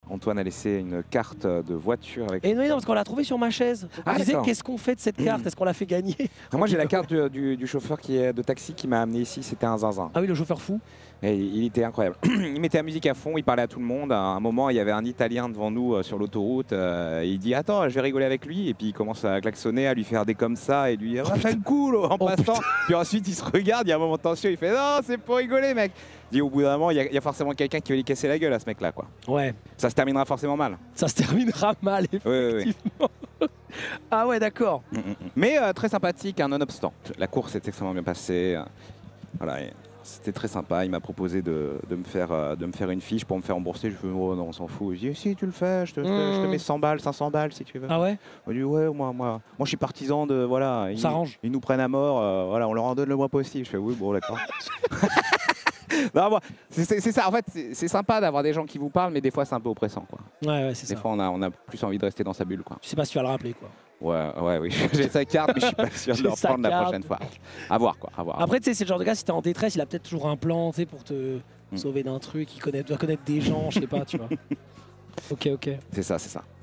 Antoine a laissé une carte de voiture avec. Et non, parce qu'on l'a trouvée sur ma chaise. On disait qu'est-ce qu'on fait de cette carte? Est-ce qu'on l'a fait gagner? Moi j'ai la carte du chauffeur de taxi qui m'a amené ici, c'était un zinzin. Ah oui, le chauffeur fou. Et il était incroyable. Il mettait la musique à fond, il parlait à tout le monde. À un moment, il y avait un Italien devant nous sur l'autoroute. Il dit attends, je vais rigoler avec lui. Et puis il commence à klaxonner, à lui faire des comme ça et lui dire fais le cool en passant. Puis ensuite il se regarde, il y a un moment de tension, il fait non, c'est pour rigoler mec. Il dit au bout d'un moment, il y a forcément quelqu'un qui va lui casser la gueule à ce mec là quoi. Ouais. Ça se terminera forcément mal. Ça se terminera mal, effectivement. Oui. Ah ouais, d'accord. Mais très sympathique, nonobstant. La course est extrêmement bien passée. Voilà. C'était très sympa, il m'a proposé de me faire une fiche pour me faire rembourser. Je fais oh non, on s'en fout. Je dis si tu le fais, je te mets 100 balles, 500 balles si tu veux. Ah ouais? Il dit ouais, moi je suis partisan de voilà, ils nous prennent à mort, voilà, on leur en donne le moins possible. Je fais oui, bon d'accord. Non, c'est ça, en fait, c'est sympa d'avoir des gens qui vous parlent, mais des fois c'est un peu oppressant quoi. Ouais, c'est ça. Des fois on a plus envie de rester dans sa bulle quoi. Je sais pas si tu vas le rappeler quoi. Ouais, oui, j'ai sa carte, mais je suis pas sûr de le reprendre la prochaine fois. À voir quoi, à voir. Après, tu sais, c'est le genre de gars, si t'es en détresse, il a peut-être toujours un plan, tu sais, pour te sauver d'un truc, doit connaître des gens, je sais pas, tu vois. Ok. C'est ça.